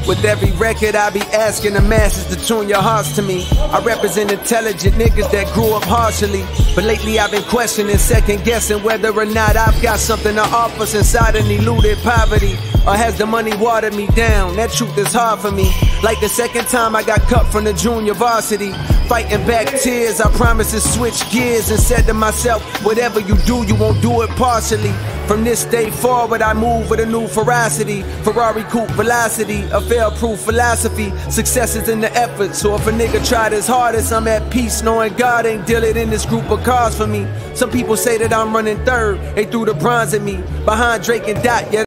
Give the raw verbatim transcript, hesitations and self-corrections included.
With every record I be asking the masses to tune your hearts to me. I represent intelligent niggas that grew up harshly, but lately I've been questioning, second guessing whether or not I've got something to offer since I done eluded poverty. Or has the money watered me down? That truth is hard for me. Like the second time I got cut from the junior varsity. Fighting back tears, I promised to switch gears and said to myself, whatever you do, you won't do it partially. From this day forward, I move with a new ferocity. Ferrari coupe velocity, a fail-proof philosophy. Success is in the effort, so if a nigga tried his hardest, I'm at peace knowing God ain't dealing in this group of cars for me. Some people say that I'm running third, they threw the bronze at me. Behind Drake and Dot, yeah,